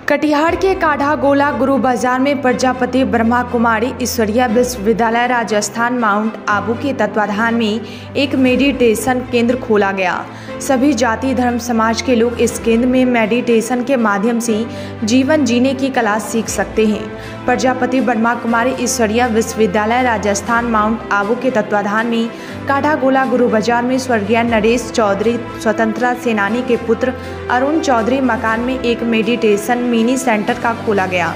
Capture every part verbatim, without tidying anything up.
कटिहार के काढ़ा गोला गुरु बाजार में प्रजापति ब्रह्मा कुमारी ईश्वरीय विश्वविद्यालय राजस्थान माउंट आबू के तत्वाधान में एक मेडिटेशन केंद्र खोला गया। सभी जाति धर्म समाज के लोग इस केंद्र में मेडिटेशन के माध्यम से जीवन जीने की कला सीख सकते हैं। प्रजापति ब्रह्मा कुमारी ईश्वरीय विश्वविद्यालय राजस्थान माउंट आबू के तत्वाधान में काढ़ा गोला गुरु बाजार में स्वर्गीय नरेश चौधरी स्वतंत्रता सेनानी के पुत्र अरुण चौधरी मकान में एक मेडिटेशन मिनी सेंटर का खोला गया,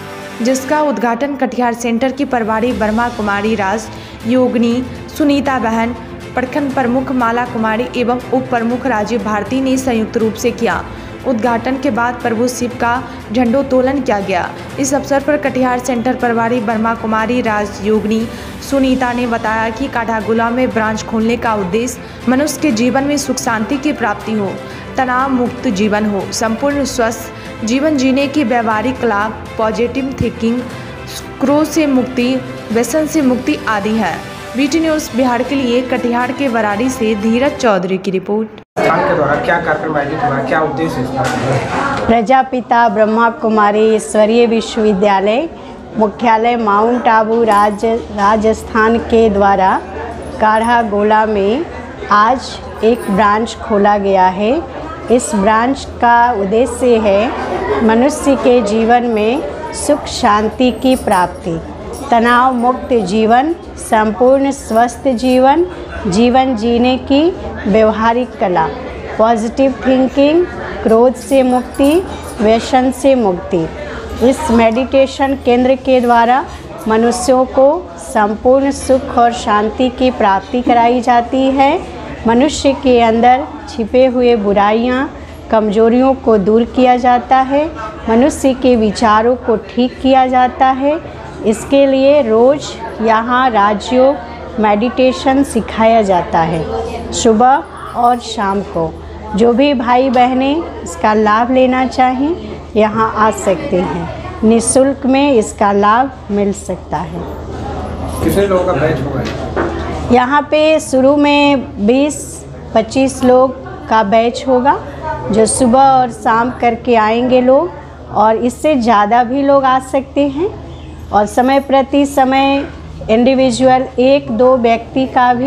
जिसका उद्घाटन कटिहार सेंटर की प्रभारी ब्रह्मा कुमारी राज योगिनी सुनीता बहन, प्रखंड प्रमुख माला कुमारी एवं उप प्रमुख राजीव भारती ने संयुक्त रूप से किया। उद्घाटन के बाद प्रभु शिव का झंडोत्तोलन किया गया। इस अवसर पर कटिहार सेंटर प्रभारी ब्रह्मा कुमारी राज योगिनी सुनीता ने बताया कि काढ़ा गोला में ब्रांच खोलने का उद्देश्य मनुष्य के जीवन में सुख शांति की प्राप्ति हो, तनाव मुक्त जीवन हो, संपूर्ण स्वस्थ जीवन जीने की व्यवहारिक लाभ, पॉजिटिव थिंकिंग, क्रोध से मुक्ति, व्यसन से मुक्ति आदि है। बीटी न्यूज़ बिहार के लिए कटिहार के बराड़ी से धीरज चौधरी की रिपोर्ट। के द्वारा क्या कार्यक्रम आयोजित हुआ, क्या उद्देश्य है? प्रजापिता ब्रह्मा कुमारी ईश्वरीय विश्वविद्यालय मुख्यालय माउंट आबू राज राजस्थान के द्वारा काढ़ा गोला में आज एक ब्रांच खोला गया है। इस ब्रांच का उद्देश्य है मनुष्य के जीवन में सुख शांति की प्राप्ति, तनाव मुक्त जीवन, संपूर्ण स्वस्थ जीवन, जीवन जीने की व्यवहारिक कला, पॉजिटिव थिंकिंग, क्रोध से मुक्ति, व्यसन से मुक्ति। इस मेडिटेशन केंद्र के द्वारा मनुष्यों को संपूर्ण सुख और शांति की प्राप्ति कराई जाती है। मनुष्य के अंदर छिपे हुए बुराइयां, कमजोरियों को दूर किया जाता है, मनुष्य के विचारों को ठीक किया जाता है। इसके लिए रोज़ यहाँ राजयोग मेडिटेशन सिखाया जाता है। सुबह और शाम को जो भी भाई बहनें इसका लाभ लेना चाहें यहाँ आ सकते हैं। निःशुल्क में इसका लाभ मिल सकता है। कितने लोगों का बैच होगा? यहाँ पे शुरू में बीस पच्चीस लोग का बैच होगा, जो सुबह और शाम करके आएंगे लोग, और इससे ज़्यादा भी लोग आ सकते हैं। और समय प्रति समय इंडिविजुअल एक दो व्यक्ति का भी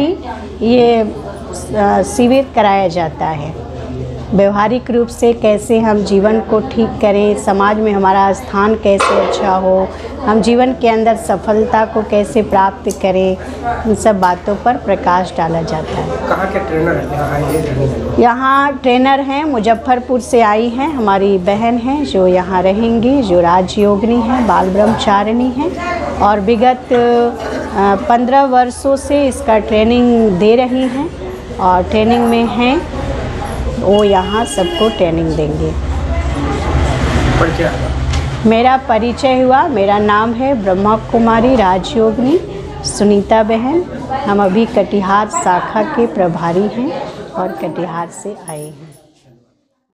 ये शिविर कराया जाता है। व्यवहारिक रूप से कैसे हम जीवन को ठीक करें, समाज में हमारा स्थान कैसे अच्छा हो, हम जीवन के अंदर सफलता को कैसे प्राप्त करें, इन सब बातों पर प्रकाश डाला जाता है। कहाँ के ट्रेनर हैं? यहाँ ट्रेनर हैं, मुजफ्फरपुर से आई हैं, हमारी बहन हैं जो यहाँ रहेंगी, जो राजयोगिनी हैं, बाल ब्रह्मचारिणी हैं, और विगत पंद्रह वर्षों से इसका ट्रेनिंग दे रही हैं और ट्रेनिंग में हैं। वो यहाँ सबको ट्रेनिंग देंगे। मेरा परिचय हुआ, मेरा नाम है ब्रह्मा कुमारी राजयोगिनी सुनीता बहन। हम अभी कटिहार शाखा के प्रभारी हैं और कटिहार से आए हैं।